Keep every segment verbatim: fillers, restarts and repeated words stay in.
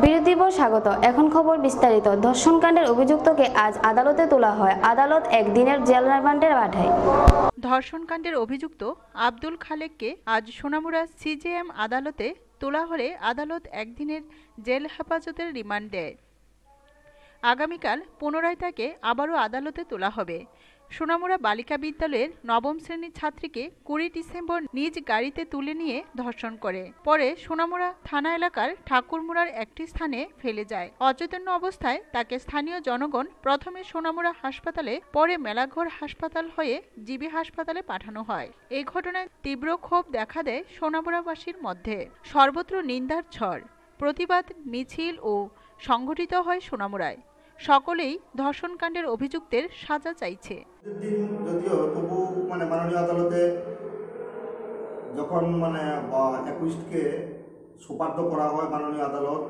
বিরতি পর স্বাগত। এখন খবর বিস্তারিত। ধর্ষণকাণ্ডের অভিযুক্তকে আজ আদালতে তোলা হয়। আদালত একদিনের জেল রিমান্ডের পাঠায়। ধর্ষণকাণ্ডের অভিযুক্ত আব্দুল খালেককে আজ সোনামুড়া সিজেএম আদালতে তোলা হলে আদালত একদিনের জেল হেফাজতের রিমান্ড দেয়। আগামীকাল পুনরায় তাকে আবারও আদালতে তোলা হবে। সোনামুড়া বালিকা বিদ্যালয়ের নবম শ্রেণীর ছাত্রীকে কুড়ি ডিসেম্বর নিজ গাড়িতে তুলে নিয়ে ধর্ষণ করে, পরে সোনামুড়া থানা এলাকার ঠাকুরমুড়ার একটি স্থানে ফেলে যায়। অচেতন্য অবস্থায় তাকে স্থানীয় জনগণ প্রথমে সোনামুড়া হাসপাতালে, পরে মেলাঘর হাসপাতাল হয়ে জিবি হাসপাতালে পাঠানো হয়। এই ঘটনায় তীব্র ক্ষোভ দেখা দেয় সোনামুড়াবাসীর মধ্যে। সর্বত্র নিন্দার ঝড়, প্রতিবাদ মিছিল ও সংঘটিত হয় সোনামুড়ায়। সকলেই ধর্ষণকাণ্ডের অভিযুক্তের সাজা চাইছে। যদিও তবু মানে মাননীয় আদালতে যখন মানে একুশকে সুপার্দ করা হয় মাননীয় আদালত,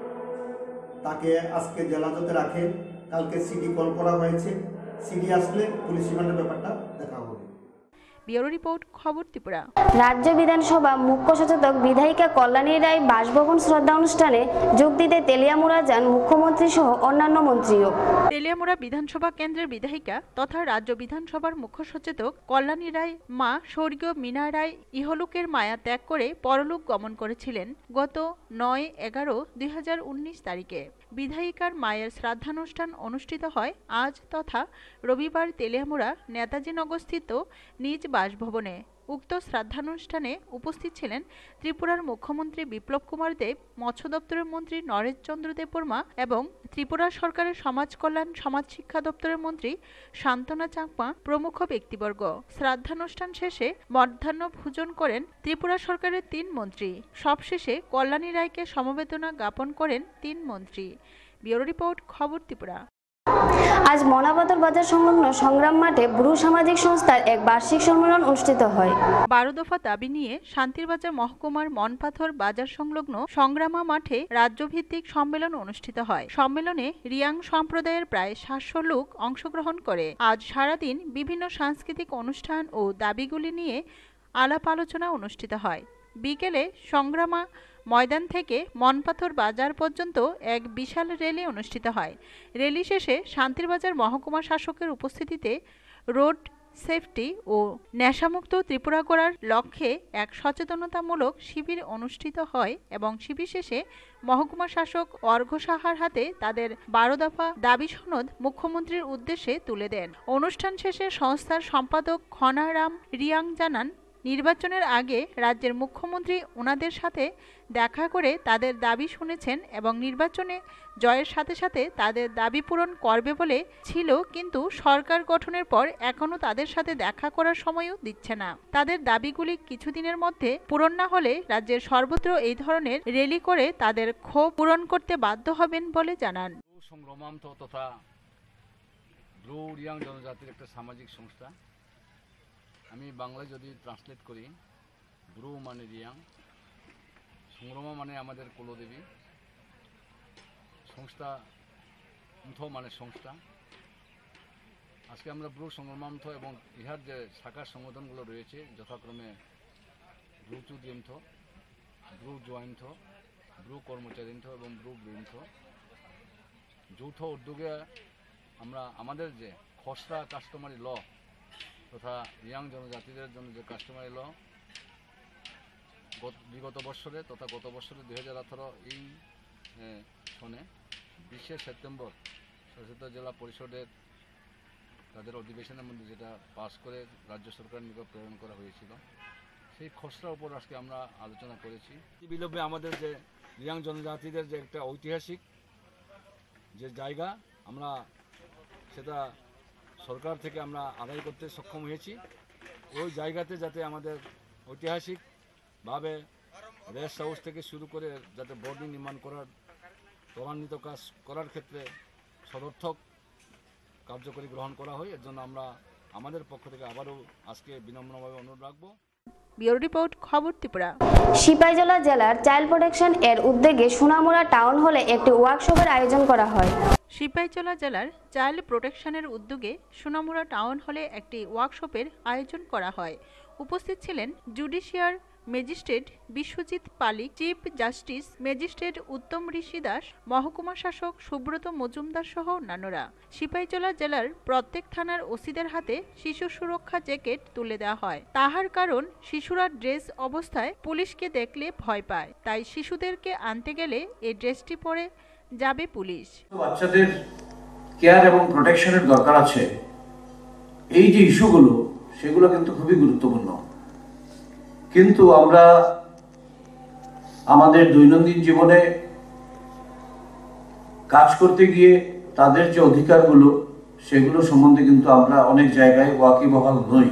তাকে আজকে জেলাজতে রাখে। কালকে সিডি কল করা হয়েছে। সিডি আসলে পুলিশ রিমান্ডের ব্যাপারটা দেখা হবে। ব্যুরো রিপোর্ট, খবর ত্রিপুরা। রাজ্য বিধানসভা মুখ্য সচেতক বিধায়িকা কল্যাণী রায় বাসভবন শ্রদ্ধা অনুষ্ঠানে যোগ দিতে তেলিয়ামুড়া যান মুখ্যমন্ত্রী সহ অন্যান্য মন্ত্রীও। তেলিয়ামুড়া বিধানসভা কেন্দ্রের বিধায়িকা তথা রাজ্য বিধানসভার মুখ্য সচেতক কল্যাণী রায় মা স্বর্গীয় মীনা রায় ইহলোকের মায়া ত্যাগ করে পরলোক গমন করেছিলেন গত নয় এগারো দুই হাজার উনিশ তারিখে। বিধায়িকার মায়ের শ্রাদ্ধানুষ্ঠান অনুষ্ঠিত হয় আজ তথা রবিবার তেলিয়ামুড়া নেতাজি নগরস্থিত নিজ বাসভবনে। উক্ত শ্রাদ্ধানুষ্ঠানে উপস্থিত ছিলেন ত্রিপুরার মুখ্যমন্ত্রী বিপ্লব কুমার দেব, মৎস্য দপ্তরের মন্ত্রী নরেশ চন্দ্র দেববর্মা এবং ত্রিপুরা সরকারের সমাজ কল্যাণ সমাজ শিক্ষা দপ্তরের মন্ত্রী শান্তনা চাকমা প্রমুখ ব্যক্তিবর্গ। শ্রাদ্ধানুষ্ঠান শেষে মধ্যাহ্ন ভোজন করেন ত্রিপুরা সরকারের তিন মন্ত্রী। সবশেষে কল্যাণী রায়কে সমবেদনা জ্ঞাপন করেন তিন মন্ত্রী। ব্যুরো রিপোর্ট, খবর ত্রিপুরা। আজ মনাবাদর বাজার সংলগ্ন সংগ্রাম মাঠে ব্রু সামাজিক সংস্থার এক বার্ষিক সম্মেলন অনুষ্ঠিত হয়। বারো দফা দাবি নিয়ে শান্তিরবাজার মহকুমার মনপাথর বাজার সংলগ্ন সংগ্রামা মাঠে রাজ্যভিত্তিক সম্মেলন অনুষ্ঠিত হয়। সম্মেলনে রিয়াং সম্প্রদায়ের প্রায় সাতশো লোক অংশগ্রহণ করে। আজ সারাদিন বিভিন্ন সাংস্কৃতিক অনুষ্ঠান ও দাবিগুলি নিয়ে আলাপ আলোচনা অনুষ্ঠিত হয়। বিকেলে সংগ্রামা ময়দান থেকে মনপাথর বাজার পর্যন্ত এক বিশাল র্যালি অনুষ্ঠিত হয়। র্যালি শেষে শান্তিরবাজার মহকুমা শাসকের উপস্থিতিতে রোড সেফটি ও নেশামুক্ত ত্রিপুরা গড়ার লক্ষ্যে এক সচেতনতামূলক শিবির অনুষ্ঠিত হয় এবং শিবির শেষে মহকুমা শাসক অর্ঘ্য সাহার হাতে তাদের বারো দফা দাবি সনদ মুখ্যমন্ত্রীর উদ্দেশ্যে তুলে দেন। অনুষ্ঠান শেষে সংস্থার সম্পাদক খনারাম রিয়াং জানান, নির্বাচনের আগে রাজ্যের মুখ্যমন্ত্রী ওনাদের সাথে দেখা করে তাদের দাবি শুনেছেন এবং নির্বাচনে জয়ের সাথে সাথে তাদের দাবি পূরণ করবে বলে ছিল, কিন্তু সরকার গঠনের পর এখনো তাদের সাথে দেখা করার সময়ও দিচ্ছে না। তাদের দাবিগুলি কিছুদিনের মধ্যে পূরণ না হলে রাজ্যের সর্বত্র এই ধরনের র্যালি করে তাদের ক্ষোভ পূরণ করতে বাধ্য হবেন বলে জানান। সংগ্রামান্ত তথা ব্রু রিয়াং জনজাতির একটা সামাজিক সংস্থা। আমি বাংলায় যদি ট্রান্সলেট করি, ব্রু মানে রিয়াং, সংগ্রামা মানে আমাদের কুলদেবী, সংস্থা মন্থ মানে সংস্থা। আজকে আমরা ব্রু সংগ্রামান্থ এবং ইহার যে শাখার সংগঠনগুলো রয়েছে যথাক্রমে ব্রু চুদিয়ন্থ, ব্রু জয়ন্থ, ব্রু কর্মচারীন্থ এবং ব্রু ব্রুন্থ, যৌথ উদ্যোগে আমরা আমাদের যে খসড়া কাস্টমারি ল তথা রিয়াং জনজাতিদের জন্য যে কাস্টমারি ল বিগত বৎসরে তথা গত বছরে দুই হাজার আঠারো এই সনে বিশে সেপ্টেম্বর সশস্ত্র জেলা পরিষদের তাদের অধিবেশনের মধ্যে যেটা পাস করে রাজ্য সরকারের নিকট প্রেরণ করা হয়েছিল, সেই খসড়ার উপর আজকে আমরা আলোচনা করেছি। বিলম্বে আমাদের যে রিয়াং জনজাতিদের যে একটা ঐতিহাসিক যে জায়গা, আমরা সেটা সরকার থেকে আমরা আদায় করতে সক্ষম হয়েছি। ওই জায়গাতে যাতে আমাদের ঐতিহাসিকভাবে রেস্ট হাউস থেকে শুরু করে যাতে বোর্ডিং নির্মাণ করার ত্বরান্বিত কাজ করার ক্ষেত্রে সদর্থক কার্যকরী গ্রহণ করা হয়, এর জন্য আমরা আমাদের পক্ষ থেকে আবারও আজকে বিনম্রভাবে অনুরোধ রাখবো। ব্যুরো রিপোর্ট, খবর ত্রিপুরা। সিপাহীজলা জেলার চাইল্ড প্রোটেকশন এর উদ্যোগে সোনামুড়া টাউন হলে একটি ওয়ার্কশপের আয়োজন করা হয়। সিপাহীজলা জেলার চাইল্ড প্রোটেকশনের উদ্যোগে সোনামুড়া টাউন হলে একটি ওয়ার্কশপের আয়োজন করা হয়। উপস্থিত ছিলেন judicial magistrate Biswajit Palik, chief justice magistrate Uttam Rishi Das, মহকুমা শাসক সুব্রত মজুমদার সহ অন্যান্যরা। সিপাহীজলা জেলার প্রত্যেক থানার ওসিদের হাতে শিশু সুরক্ষা জ্যাকেট তুলে দেওয়া হয়। তাহার কারণ, শিশুরা ড্রেস অবস্থায় পুলিশকে দেখলে ভয় পায়, তাই শিশুদেরকে আনতে গেলে এই ড্রেসটি পরে যাবে পুলিশ। বাচ্চাদের কেয়ার এবং প্রোটেকশনের দরকার আছে, এই যে ইস্যুগুলো সেগুলো কিন্তু খুবই গুরুত্বপূর্ণ। কিন্তু আমরা আমাদের দৈনন্দিন জীবনে কাজ করতে গিয়ে তাদের যে অধিকারগুলো সেগুলো সম্বন্ধে কিন্তু আমরা অনেক জায়গায় ওয়াকিবহাল নই।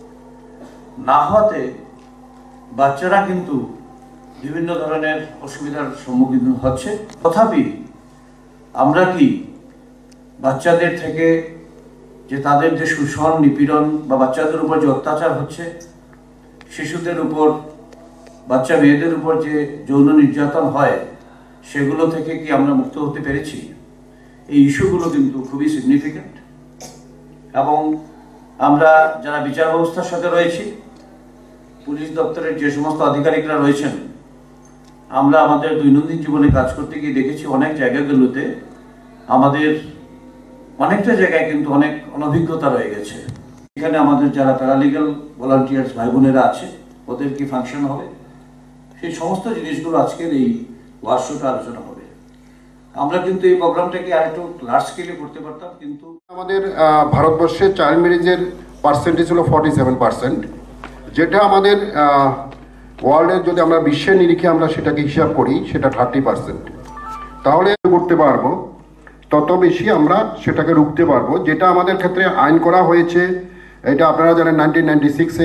না হওয়াতে বাচ্চারা কিন্তু বিভিন্ন ধরনের অসুবিধার সম্মুখীন হচ্ছে। তথাপি আমরা কি বাচ্চাদের থেকে যে তাদের যে শোষণ, নিপীড়ন বা বাচ্চাদের উপর যে অত্যাচার হচ্ছে, শিশুদের উপর, বাচ্চা মেয়েদের উপর যে যৌন নির্যাতন হয়, সেগুলো থেকে কি আমরা মুক্ত হতে পেরেছি? এই ইস্যুগুলো কিন্তু খুবই সিগনিফিক্যান্ট। এবং আমরা যারা বিচার ব্যবস্থার সাথে রয়েছি, পুলিশ দপ্তরের যে সমস্ত আধিকারিকরা রয়েছেন, আমরা আমাদের দৈনন্দিন জীবনে কাজ করতে গিয়ে দেখেছি অনেক জায়গাগুলোতে আমাদের অনেকটা জায়গায় কিন্তু অনেক অনভিজ্ঞতা রয়ে গেছে। এখানে আমাদের যারা প্যারালিগাল ভলান্টিয়ার্স ভাই বোনেরা আছে, ওদের কি ফাংশন হবে, সেই সমস্ত জিনিসগুলো আজকের এই ওয়ার্কশপে আলোচনা হবে। আমরা কিন্তু এই প্রোগ্রামটাকে আরেকটু লার্জ স্কেলে করতে পারতাম, কিন্তু আমাদের ভারতবর্ষে চাইল্ড ম্যারেজের পার্সেন্টেজ হলো ফর্টি সেভেন পার্সেন্ট, যেটা আমাদের ওয়ার্ল্ডের যদি আমরা বিশ্বের নিরিখে আমরা সেটাকে হিসাব করি সেটা থার্টি পার্সেন্ট। তাহলে করতে পারবো, তত বেশি আমরা সেটাকে রুখতে পারবো। যেটা আমাদের ক্ষেত্রে আইন করা হয়েছে, এটা আপনারা জানেন নাইনটিন নাইনটি সিক্সে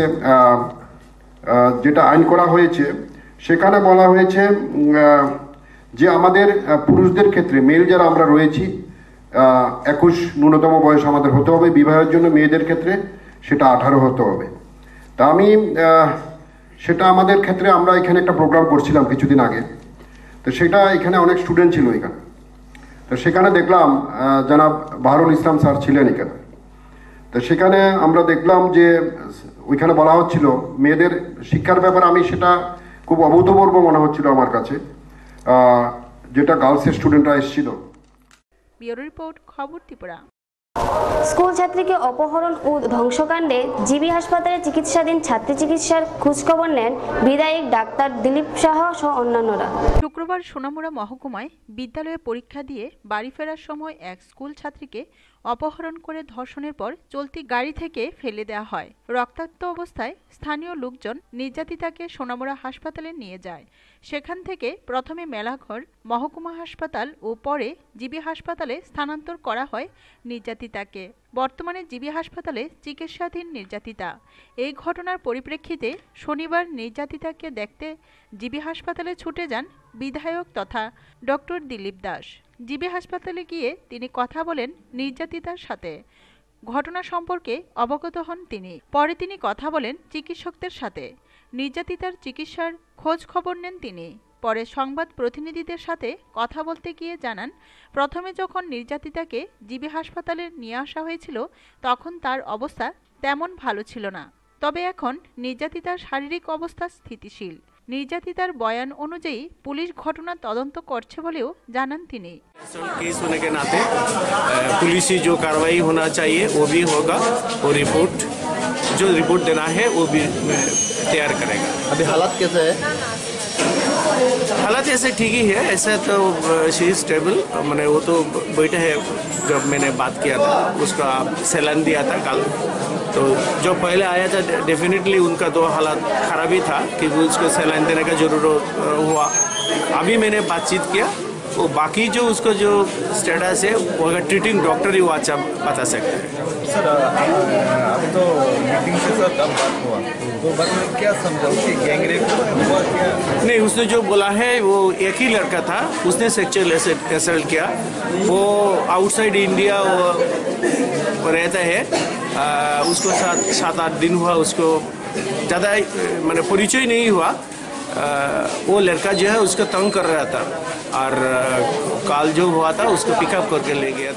যেটা আইন করা হয়েছে, সেখানে বলা হয়েছে যে আমাদের পুরুষদের ক্ষেত্রে, মেল যারা আমরা রয়েছি, একুশ ন্যূনতম বয়স আমাদের হতে হবে। বিবাহের জন্য মেয়েদের ক্ষেত্রে সেটা আঠারো হতে হবে। তা আমি সেটা আমাদের ক্ষেত্রে আমরা এখানে একটা প্রোগ্রাম করছিলাম কিছুদিন আগে, তো সেটা এখানে অনেক স্টুডেন্ট ছিল এখানে। তো সেখানে দেখলাম জনাব বাহরুল ইসলাম স্যার ছিলেন এখানে। তো সেখানে আমরা দেখলাম যে ওইখানে বলা হচ্ছিল মেয়েদের শিক্ষার ব্যাপারে, আমি সেটা খুব অভূতপূর্ব মনে হচ্ছিল আমার কাছে, যেটা গার্লসের স্টুডেন্টরা এসেছিল। ব্যুরো রিপোর্ট, খবর ত্রিপুরা। স্কুল ছাত্রীকে অপহরণ ও ধ্বংসকাণ্ডে জিবি হাসপাতালে চিকিৎসাধীন ছাত্রী চিকিৎসার খোঁজখবর নেন বিধায়ক ডাক্তার দিলীপ সাহা সহ অন্যান্যরা। শুক্রবার সোনামুড়া মহকুমায় বিদ্যালয়ে পরীক্ষা দিয়ে বাড়ি ফেরার সময় এক স্কুল ছাত্রীকে অপহরণ করে ধর্ষণের পর চলতি গাড়ি থেকে ফেলে দেওয়া হয়। রক্তাক্ত অবস্থায় স্থানীয় লোকজন নির্যাতিতাকে সোনামুড়া হাসপাতালে নিয়ে যায়। সেখান থেকে প্রথমে মেলাঘর মহকুমা হাসপাতাল ও পরে জিবি হাসপাতালে স্থানান্তর করা হয় নির্যাতিতাকে। বর্তমানে জিবি হাসপাতালে চিকিৎসাধীন নির্যাতিতা। এই ঘটনার পরিপ্রেক্ষিতে শনিবার নির্যাতিতাকে দেখতে জিবি হাসপাতালে ছুটে যান বিধায়ক তথা ডক্টর দিলীপ দাস। জিবি হাসপাতালে গিয়ে তিনি কথা বলেন নির্যাতিতার সাথে। ঘটনা সম্পর্কে অবগত হন তিনি। পরে তিনি কথা বলেন চিকিৎসকদের সাথে। নির্যাতিতার চিকিৎসার খোঁজ খবর নেন তিনি। পরে সংবাদ প্রতিনিধিদের সাথে কথা বলতে গিয়ে জানান, প্রথমে যখন নির্যাতিতাকে জিবি হাসপাতালে নিয়ে আসা হয়েছিল তখন তার অবস্থা তেমন ভালো ছিল না, তবে এখন নির্যাতিতার শারীরিক অবস্থা স্থিতিশীল। নির্যাতিতার বয়ান অনুযায়ী পুলিশ ঘটনা তদন্ত করছে বলেও জানান তিনি। केस होने के नाते पुलिसी जो कार्रवाई होना चाहिए वो भी होगा, और रिपोर्ट जो रिपोर्ट देना है वो भी तैयार करेगा। अभी हालात कैसे है? हालात ऐसे ठीक ही है, ऐसा तो शी इज स्टेबल। मैंने वो तो बैठा है, जब मैंने बात किया था उसका सैलान दिया था कल, तो जो पहले आया था डेफिनेटली उनका तो हालात खराब ही था कि उसको सैलान देने का जरूरत हुआ। अभी मैंने बातचीत किया, वो बाकी जो उसको जो स्टेटस है वो अगर ट्रीटिंग डॉक्टर ही वो अच्छा बता सकते हैं। सर अभी तो मीटिंग से सर कब बात हुआ, तो बात में क्या समझा, उसकी गैंगरेप हुआ क्या? नहीं, उसने जो बोला है वो एक ही लड़का था, उसने सेक्सुअल असल्ट किया। वो आउटसाइड इंडिया वो रहता है, आ, उसको सात सात आठ दिन हुआ, उसको ज़्यादा मैंने परिचय नहीं हुआ। आ, वो लड़का जो है उसको तंग कर रहा था, और काल जो हुआ था उसको पिकअप करके ले गया था।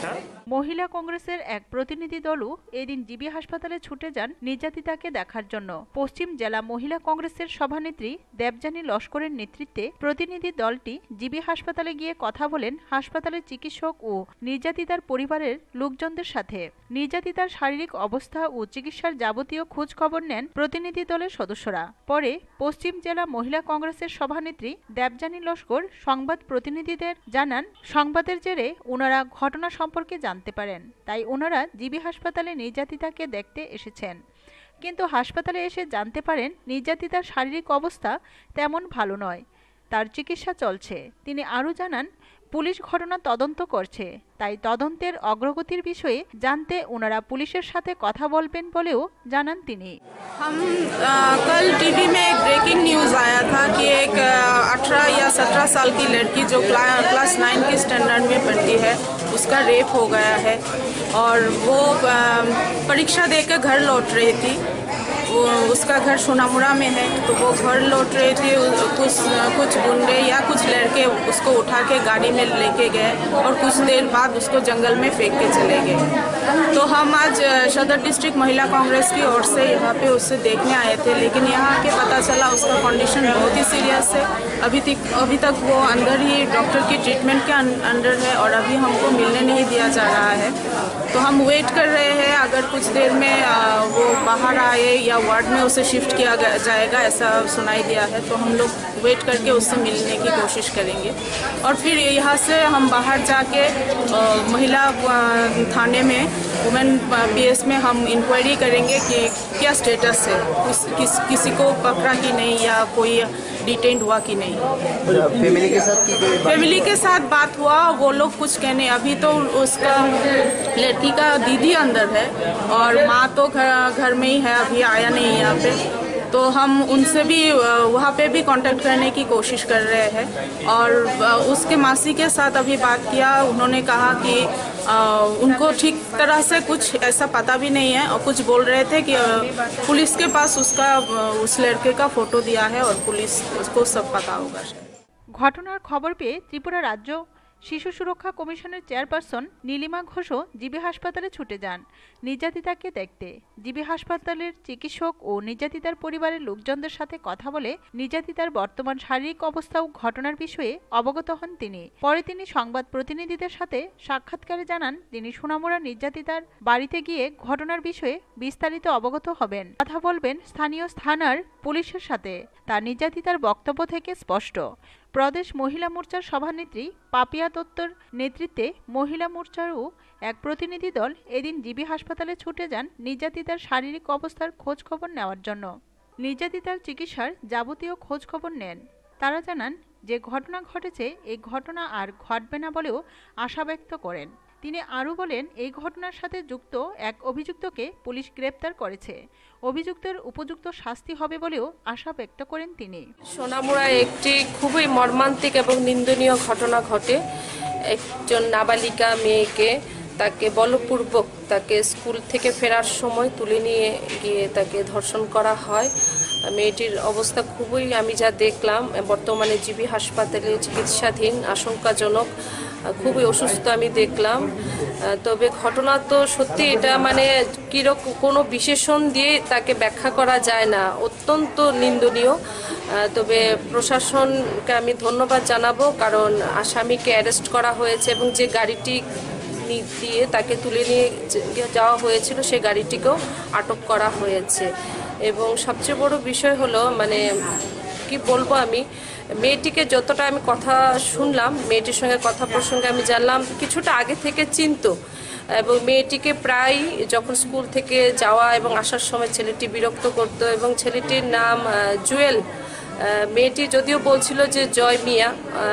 মহিলা কংগ্রেসের এক প্রতিনিধি দলও এদিন জিবি হাসপাতালে ছুটে যান নির্যাতিতাকে দেখার জন্য। পশ্চিম জেলা মহিলা কংগ্রেসের সভানেত্রী দেবযানী লস্করের নেতৃত্বে প্রতিনিধি দলটি জিবি হাসপাতালে গিয়ে কথা বলেন হাসপাতালের চিকিৎসক ও নির্যাতিতার পরিবারের লোকজনদের সাথে। নির্যাতিতার শারীরিক অবস্থা ও চিকিৎসার যাবতীয় খোঁজ খবর নেন প্রতিনিধি দলের সদস্যরা। পরে পশ্চিম জেলা মহিলা কংগ্রেসের সভানেত্রী দেবযানী লস্কর সংবাদ প্রতিনিধিদের জানান, সংবাদের জেরে ওনারা ঘটনা সম্পর্কে জানতে পারেন, তাই ওনারা জিবি হাসপাতালে নির্যাতিতাকে দেখতে এসেছেন। কিন্তু হাসপাতালে এসে জানতে পারেন নির্যাতিতার শারীরিক অবস্থা তেমন ভালো নয়, তার চিকিৎসা চলছে। তিনি আরও জানান, পুলিশ ঘটনা তদন্ত করছে, তাই তদন্তের অগ্রগতির বিষয়ে জানতে ওনারা पुलिसের সাথে কথা বলবেন বলেও জানান তিনি। हम आ, कल टीवी में एक ब्रेकिंग न्यूज़ आया था कि एक अठारह या सत्रह साल की लड़की जो क्ला, क्लास नाइन की स्टैंडर्ड में पढ़ती है उसका रेप हो गया है और वो आ, परीक्षा देकर घर लौट रही थी। वो उसका घर सोनामुरा में है, तो वो घर लौट रही थी। कुछ कुछ गुंडे या कुछ लड़के उसको उठा के गाड़ी में लेके गए और कुछ देर बाद उसको जंगल में फेंक के चले गए। तो हम आज सदर डिस्ट्रिक्ट महिला कांग्रेस की ओर से यहाँ पे उससे देखने आए थे, लेकिन यहाँ के पता चला उसका कंडीशन बहुत ही सीरियस है। अभी तक अभी तक वो अंदर ही डॉक्टर की ट्रीटमेंट के अंडर है और अभी हमको मिलने नहीं दिया जा रहा है। तो हम वेट कर रहे हैं, अगर कुछ देर में वो बाहर आए या वार्ड में उसे शिफ्ट किया जाएगा ऐसा सुनाई दिया है, तो हम लोग वेट करके उससे मिलने की कोशिश करेंगे। और फिर यहाँ से हम बाहर जाके महिला थाने में वुमेन पीएस में हम इंक्वायरी करेंगे कि क्या स्टेटस है, किस, किस किसी को पकड़ा कि नहीं या कोई डिटेंड हुआ कि नहीं। फैमिली के साथ फैमिली के साथ बात हुआ, वो लोग कुछ कहने, अभी तो उसका लड़की का दीदी अंदर है और माँ तो घर घर में ही है, अभी आया नहीं है यहाँ पे। तो हम उनसे भी वहाँ पे भी कांटेक्ट करने की कोशिश कर रहे हैं और उसके मासी के साथ अभी बात किया। उन्होंने कहा कि आ, उनको ठीक तरह से कुछ ऐसा पता भी नहीं है और कुछ बोल रहे थे कि पुलिस के पास उसका उस लड़के का फोटो दिया है और पुलिस उसको सब पता होगा। ঘটনার খবর পেয়ে ত্রিপুরা রাজ্য শিশু সুরক্ষা কমিশনের চেয়ারপারসন নীলিমা ঘোষও জিবি হাসপাতালে ছুটে যান নির্যাতিতাকে দেখতে। জিবি হাসপাতালের চিকিৎসক ও নির্যাতিতার পরিবারের লোকজনদের সাথে কথা বলে নির্যাতিতার বর্তমান শারীরিক অবস্থা ও ঘটনার বিষয়ে অবগত হন তিনি। পরে তিনি সংবাদ প্রতিনিধিদের সাথে সাক্ষাৎকারে জানান, তিনি সোনামুড়া নির্যাতিতার বাড়িতে গিয়ে ঘটনার বিষয়ে বিস্তারিত অবগত হবেন, কথা বলবেন স্থানীয় থানার পুলিশের সাথে। তার নির্যাতিতার বক্তব্য থেকে স্পষ্ট। প্রদেশ মহিলা মোর্চার সভানেত্রী পাপিয়া দত্তর নেতৃত্বে মহিলা মোর্চারও এক প্রতিনিধি দল এদিন জিবি হাসপাতালে ছুটে যান নির্যাতিতার শারীরিক অবস্থার খোঁজ খবর নেওয়ার জন্য। নির্যাতিতার চিকিৎসার যাবতীয় খোঁজ খবর নেন। তারা জানান যে ঘটনা ঘটেছে এই ঘটনা আর ঘটবে না বলেও আশা ব্যক্ত করেন। তিনি আরও বলেন, এই ঘটনার সাথে যুক্ত এক অভিযুক্তকে পুলিশ গ্রেপ্তার করেছে, অভিযুক্তের উপযুক্ত শাস্তি হবে বলেও আশা ব্যক্ত করেন তিনি। সোনামুড়ায় একটি খুবই মর্মান্তিক এবং নিন্দনীয় ঘটনা ঘটে। একজন নাবালিকা মেয়েকে তাকে বলপূর্বক তাকে স্কুল থেকে ফেরার সময় তুলে নিয়ে গিয়ে তাকে ধর্ষণ করা হয়। মেয়েটির অবস্থা খুবই, আমি যা দেখলাম, বর্তমানে জিবি হাসপাতালে চিকিৎসাধীন, আশঙ্কাজনক, খুবই অসুস্থ আমি দেখলাম। তবে ঘটনা তো সত্যি, এটা মানে কীরকম কোনো বিশেষণ দিয়ে তাকে ব্যাখ্যা করা যায় না, অত্যন্ত নিন্দনীয়। তবে প্রশাসনকে আমি ধন্যবাদ জানাবো, কারণ আসামিকে অ্যারেস্ট করা হয়েছে এবং যে গাড়িটি দিয়ে তাকে তুলে নিয়ে যাওয়া হয়েছিল সেই গাড়িটিকেও আটক করা হয়েছে। এবং সবচেয়ে বড় বিষয় হলো, মানে কি বলবো, আমি মেয়েটিকে যতটা আমি কথা শুনলাম, মেয়েটির সঙ্গে কথা প্রসঙ্গে আমি জানলাম কিছুটা আগে থেকে চিন্তা, এবং মেয়েটিকে প্রায় যখন স্কুল থেকে যাওয়া এবং আসার সময় ছেলেটি বিরক্ত করত। এবং ছেলেটির নাম জুয়েল। মেয়েটি যদিও বলছিল যে জয় মিয়া,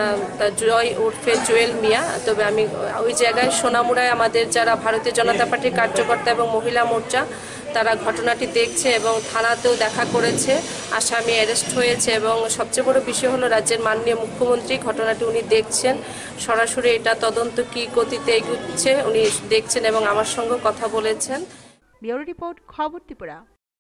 জয় উর্ফে জুয়েল মিয়া। তবে আমি ওই জায়গায় সোনামুড়ায় আমাদের যারা ভারতীয় জনতা পার্টির কার্যকর্তা এবং মহিলা মোর্চা, তারা ঘটনাটি দেখছে এবং থানাতেও দেখা করেছে, আসামি অ্যারেস্ট হয়েছে। এবং সবচেয়ে বড় বিষয় হলো, রাজ্যের মাননীয় মুখ্যমন্ত্রী ঘটনাটি উনি দেখছেন, সরাসরি এটা তদন্ত কী গতিতে এগুচ্ছে উনি দেখছেন এবং আমার সঙ্গে কথা বলেছেন। ব্যুরো রিপোর্ট, খবর ত্রিপুরা।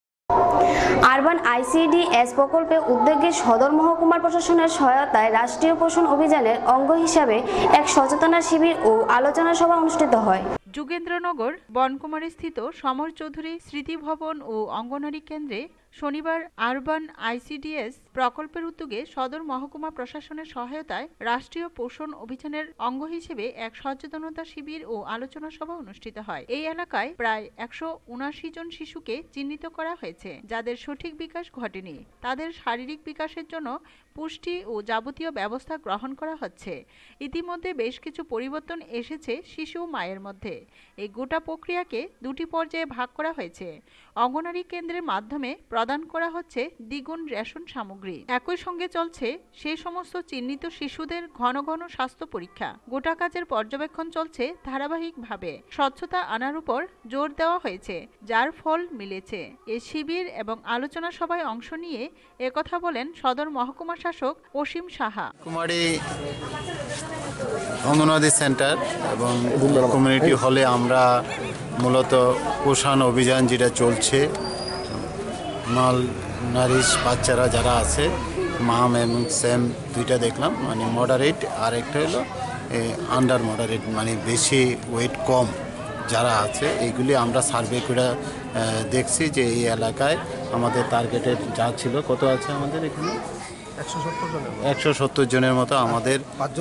আরবান আইসিডিএস প্রকল্পে উদ্যোগে সদর মহকুমার প্রশাসনের সহায়তায় রাষ্ট্রীয় পোষণ অভিযানের অঙ্গ হিসাবে এক সচেতনতা শিবির ও আলোচনা সভা অনুষ্ঠিত হয়। যুগেন্দ্রনগর বনকুমারীস্থিত সমর চৌধুরী স্মৃতি ভবন ও অঙ্গনারী কেন্দ্রে শনিবার আরবান আইসিডিএস প্রকল্পের উদ্যোগে সদর মহকুমা প্রশাসনের সহায়তায় রাষ্ট্রীয় পোষণ অভিযানের অঙ্গ হিসেবে এক সচেতনতা শিবির ও আলোচনা সভা অনুষ্ঠিত হয়। এই এলাকায় প্রায় একশো উনাশি জন শিশুকে চিহ্নিত করা হয়েছে যাদের সঠিক বিকাশ ঘটেনি। তাদের শারীরিক বিকাশের জন্য পুষ্টি ও যাবতীয় ব্যবস্থা গ্রহণ করা হচ্ছে। ইতিমধ্যে বেশ কিছু পরিবর্তন এসেছে শিশু ও মায়ের মধ্যে। এই গোটা প্রক্রিয়াকে দুটি পর্যায়ে ভাগ করা হয়েছে। অঙ্গনারী কেন্দ্রের মাধ্যমে প্রদান করা হচ্ছে দ্বিগুণ রেশন সামগ্রী। একই সঙ্গে চলছে সেই সমস্ত চিহ্নিত শিশুদের ঘন ঘন স্বাস্থ্য পরীক্ষা। গোটা কাজের পর্যবেক্ষণ চলছে ধারাবাহিকভাবে। স্বচ্ছতা আনার উপর জোর দেওয়া হয়েছে, যার ফল মিলেছে। এ শিবির এবং আলোচনা সভায় অংশ নিয়ে একথা বলেন সদর মহকুমা শাসক অসীম সাহা। কুমারী অঙ্গনওয়াড়ি সেন্টার এবং কমিউনিটি হলে আমরা মূলত পোষণ অভিযান যেটা চলছে, মাল নারিশ বাচ্চারা যারা আছে মাম এবং সেম দুইটা দেখলাম, মানে মডারেট, আর একটা হলো আন্ডার মডারেট, মানে বেশি ওয়েট কম যারা আছে, এইগুলি আমরা সার্ভে করে দেখছি যে এই এলাকায় আমাদের টার্গেটের যা ছিল, কত আছে আমাদের এখানে একশো সত্তর জনের মতো আমাদের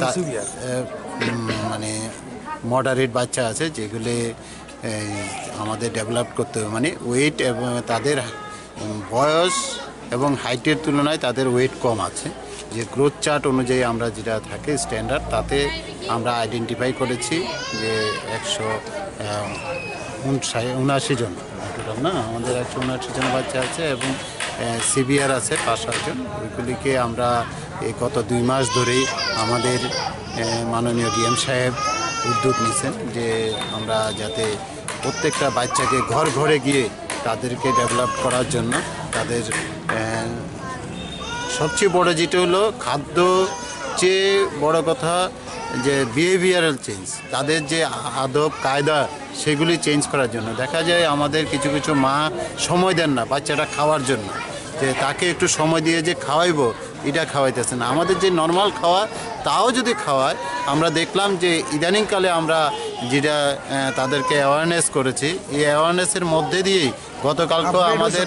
মানে মডারেট বাচ্চা আছে, যেগুলি আমাদের ডেভেলপ করতে হবে। মানে ওয়েট এবং তাদের বয়স এবং হাইটের তুলনায় তাদের ওয়েট কম আছে। যে গ্রোথ চার্ট অনুযায়ী আমরা যেটা থাকে স্ট্যান্ডার্ড, তাতে আমরা আইডেন্টিফাই করেছি যে একশো উনআশি জন টোটাল না, আমাদের একশো উনআশি জন বাচ্চা আছে এবং সিভিআর আছে পাঁচ সাতজন। ওইগুলিকে আমরা এই গত দুই মাস ধরেই আমাদের মাননীয় ডিএম সাহেব উদ্যোগ নিয়েছেন যে আমরা যাতে প্রত্যেকটা বাচ্চাকে ঘর ঘরে গিয়ে তাদেরকে ডেভেলপ করার জন্য তাদের সবচেয়ে বড় যেটা হলো খাদ্য, চেয়ে বড় কথা যে বিহেভিয়ারাল চেঞ্জ, তাদের যে আদব কায়দা সেগুলি চেঞ্জ করার জন্য। দেখা যায় আমাদের কিছু কিছু মা সময় দেন না বাচ্চাটা খাওয়ার জন্য, যে তাকে একটু সময় দিয়ে যে খাওয়াইবো এটা খাওয়াইতেছে না। আমাদের যে নর্মাল খাওয়া তাও যদি খাওয়ায়, আমরা দেখলাম যে ইদানিংকালে আমরা যেটা তাদেরকে অ্যাওয়ারনেস করেছি, এই অ্যাওয়ারনেসের মধ্যে দিয়েই গতকালকে আমাদের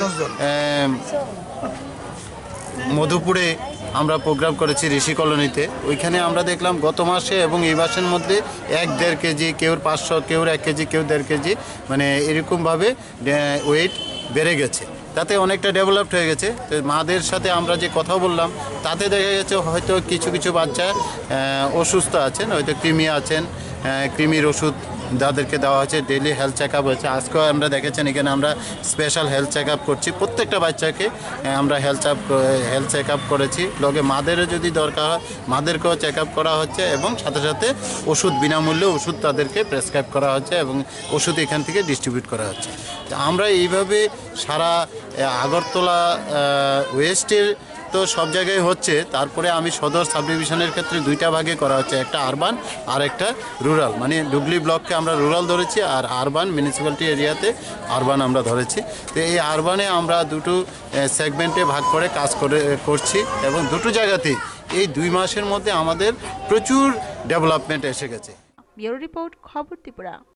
মধুপুরে আমরা প্রোগ্রাম করেছি ঋষি কলোনিতে। ওইখানে আমরা দেখলাম গত মাসে এবং এই মাসের মধ্যে এক দেড় কেজি, কেউ পাঁচশো, কেউ এক কেজি, কেউ দেড় কেজি, মানে এরকমভাবে ওয়েট বেড়ে গেছে। তাতে অনেকটা ডেভেলপড হয়ে গেছে। তো মাদের সাথে আমরা যে কথা বললাম তাতে দেখা গেছে হয়তো কিছু কিছু বাচ্চা অসুস্থ আছেন, হয়তো কৃমি আছেন, কৃমির ওষুধ তাদেরকে দেওয়া হয়েছে, ডেইলি হেলথ চেক আপ হয়েছে। আজকেও আমরা দেখেছেন এখানে আমরা স্পেশাল হেলথ চেক আপ করছি, প্রত্যেকটা বাচ্চাকে আমরা health up health check up করেছি। লগে মাদেরও যদি দরকার হয় মাদেরকেও চেক আপ করা হচ্ছে এবং সাথে সাথে ওষুধ বিনামূল্যে ওষুধ তাদেরকে প্রেসক্রাইব করা হচ্ছে এবং ওষুধ এখান থেকে ডিস্ট্রিবিউট করা হচ্ছে। আমরা এইভাবে সারা আগরতলা ওয়েস্টের তো সব জায়গায় হচ্ছে। তারপরে আমি সদর সাব ডিভিশনের ক্ষেত্রে দুইটা ভাগে করা হচ্ছে, একটা আরবান আর একটা রুরাল, মানে ডুগলি ব্লককে আমরা রুরাল ধরেছি আর আরবান মিউনিসিপ্যালিটি এরিয়াতে আরবান আমরা ধরেছি। তো এই আরবানে আমরা দুটো সেগমেন্টে ভাগ করে কাজ করে করছি এবং দুটো জায়গাতেই এই দুই মাসের মধ্যে আমাদের প্রচুর ডেভেলপমেন্ট এসে গেছে। ব্যুরো রিপোর্ট, খবর ত্রিপুরা।